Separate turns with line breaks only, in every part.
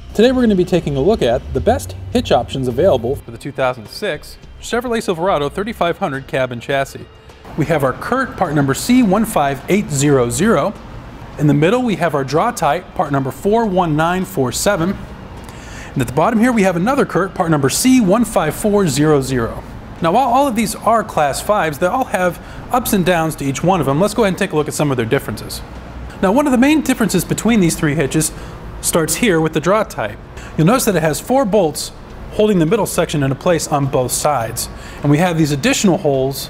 Today we're going to be taking a look at the best hitch options available for the 2006 Chevrolet Silverado 3500 cab and chassis. We have our Curt Part Number C15800. In the middle we have our Draw-Tite Part Number 41947. And at the bottom here we have another Curt Part Number C15400. Now while all of these are Class 5s, they all have ups and downs to each one of them. Let's go ahead and take a look at some of their differences. Now one of the main differences between these three hitches starts here with the Draw-Tite. You'll notice that it has 4 bolts holding the middle section into place on both sides. And we have these additional holes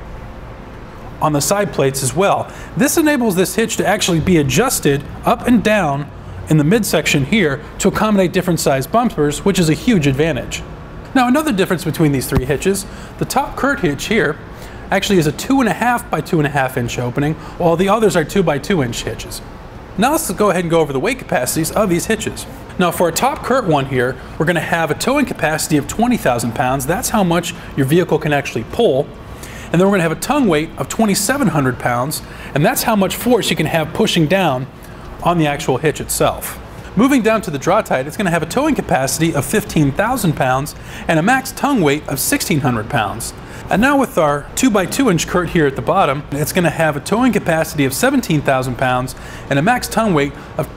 on the side plates as well. This enables this hitch to actually be adjusted up and down in the midsection here to accommodate different size bumpers, which is a huge advantage. Now another difference between these three hitches, the top Curt hitch here actually is a 2.5 by 2.5 inch opening, while the others are 2 by 2 inch hitches. Now let's go ahead and go over the weight capacities of these hitches. Now for a top Curt one here, we're going to have a towing capacity of 20,000 pounds. That's how much your vehicle can actually pull. And then we're going to have a tongue weight of 2,700 pounds, and that's how much force you can have pushing down on the actual hitch itself. Moving down to the Draw-Tite, it's going to have a towing capacity of 15,000 pounds and a max tongue weight of 1,600 pounds. And now with our 2 by 2 inch Curt here at the bottom, it's going to have a towing capacity of 17,000 pounds and a max tongue weight of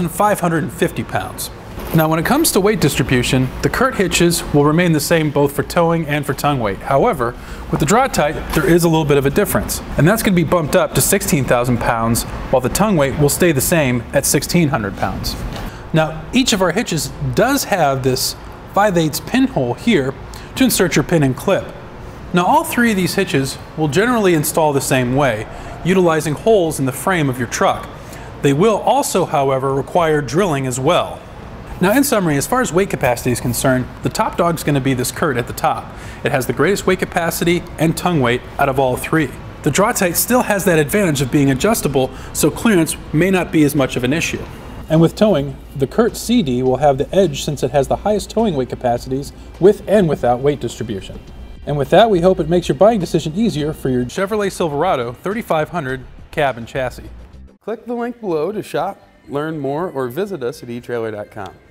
2,550 pounds. Now when it comes to weight distribution, the Curt hitches will remain the same both for towing and for tongue weight. However, with the Draw-Tite, there is a little bit of a difference, and that's going to be bumped up to 16,000 pounds, while the tongue weight will stay the same at 1,600 pounds. Now each of our hitches does have this 5/8 pinhole here to insert your pin and clip. Now all three of these hitches will generally install the same way, utilizing holes in the frame of your truck. They will also, however, require drilling as well. Now in summary, as far as weight capacity is concerned, the top dog is going to be this Curt at the top. It has the greatest weight capacity and tongue weight out of all three. The Draw-Tite still has that advantage of being adjustable, so clearance may not be as much of an issue. And with towing, the Curt CD will have the edge since it has the highest towing weight capacities with and without weight distribution. And with that, we hope it makes your buying decision easier for your Chevrolet Silverado 3500 cab and chassis.
Click the link below to shop, learn more, or visit us at etrailer.com.